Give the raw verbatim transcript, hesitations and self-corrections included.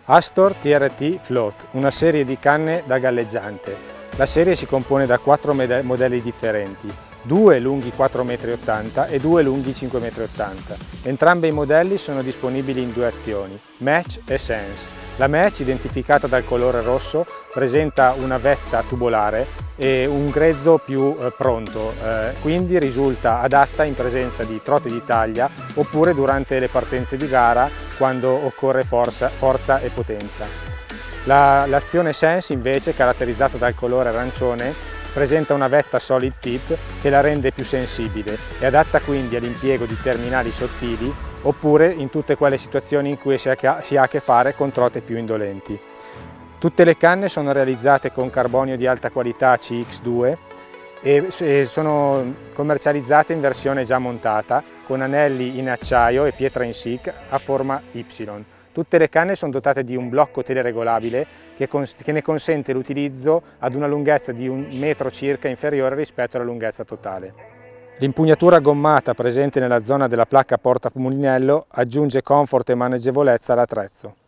Astor T R T Float, una serie di canne da galleggiante. La serie si compone da quattro modelli differenti, due lunghi quattro virgola ottanta metri e due lunghi cinque virgola ottanta metri. Entrambi i modelli sono disponibili in due azioni, Match e Sense. La Match, identificata dal colore rosso, presenta una vetta tubolare e un grezzo più eh, pronto, eh, quindi risulta adatta in presenza di trote di taglia oppure durante le partenze di gara quando occorre forza, forza e potenza. L'azione Sense invece, caratterizzata dal colore arancione, presenta una vetta solid tip che la rende più sensibile e adatta quindi all'impiego di terminali sottili oppure in tutte quelle situazioni in cui si ha, si ha a che fare con trote più indolenti. Tutte le canne sono realizzate con carbonio di alta qualità C X due e sono commercializzate in versione già montata con anelli in acciaio e pietra in S I C a forma Y. Tutte le canne sono dotate di un blocco teleregolabile che, che ne consente l'utilizzo ad una lunghezza di un metro circa inferiore rispetto alla lunghezza totale. L'impugnatura gommata presente nella zona della placca porta mulinello aggiunge comfort e maneggevolezza all'attrezzo.